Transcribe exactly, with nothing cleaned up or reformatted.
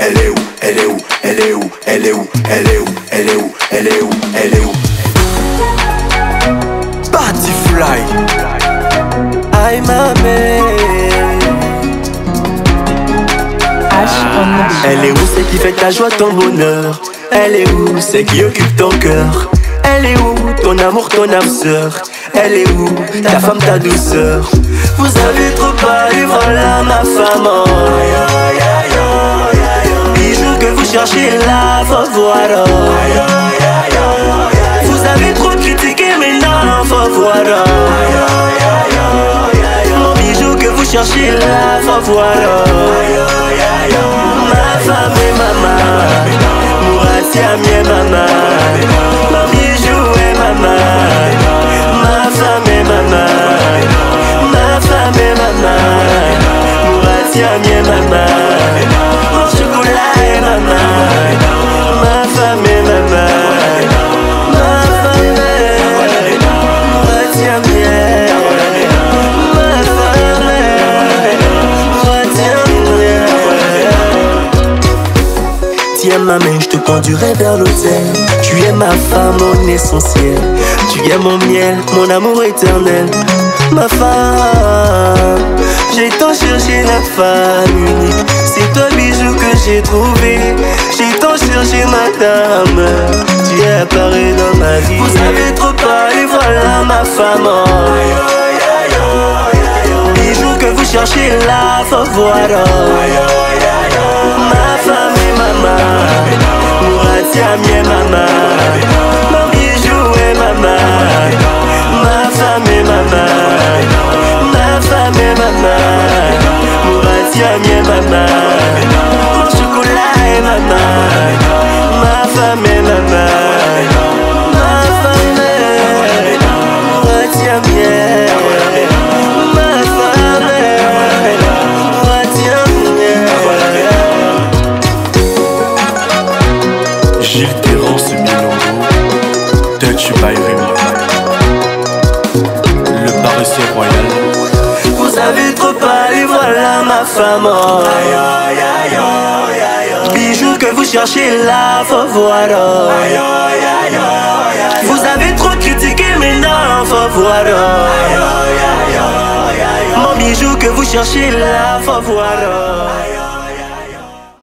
elle est où, elle est où, elle est où, elle est où, elle est où, elle est où, elle est où, elle est où. Batifly, aïe mamé. Elle est où, c'est qui fait ta joie, ton bonheur? Elle est où, c'est qui occupe ton cœur? Elle est où, ton amour, ton âme sœur? Elle est où, ta femme, ta douceur? Vous avez trop parlé, voilà ma femme. Oh. Bijou que vous cherchez là, faut voir. Oh. Vous avez trop critiqué, mais non, faut voir. Oh. Mon bijou que vous cherchez là, faut voir. Oh. Ma femme et maman, Mouratia mie maman, mon bijou et maman, ma femme et maman, ma femme et maman, Mouratia mie maman, mon chocolat et maman, ma femme et maman, ma femme et Mouratia mie, ma femme et Mouratia mie. Tiens ma main, je te conduirai vers l'autel. Tu es ma femme, mon essentiel. Tu es mon miel, mon amour éternel. Ma femme, j'ai tant cherché la femme unique. C'est toi bijou que j'ai trouvé. J'ai tant cherché madame. Tu es apparu dans ma vie. Vous avez trop parlé, voilà ma femme. Oh. Bijou que vous cherchez là, faut voir. Oh. Ma femme et maman, Mouratia mie maman, mon bijou et maman, ma femme et maman, ma femme et maman, Mouratia mie maman, mon chocolat et maman, ma femme et maman, ma femme et Mouratia mie. Gilles Terrence Milongo, Dutch by Rémi, le paresseux royal. Vous avez trop parlé, voilà ma femme. Oh. Bijou que vous cherchez là, faut voir. Oh. Vous avez trop critiqué, mais non, faut voir. Oh. Mon bijou que vous cherchez là, faut voir. Oh.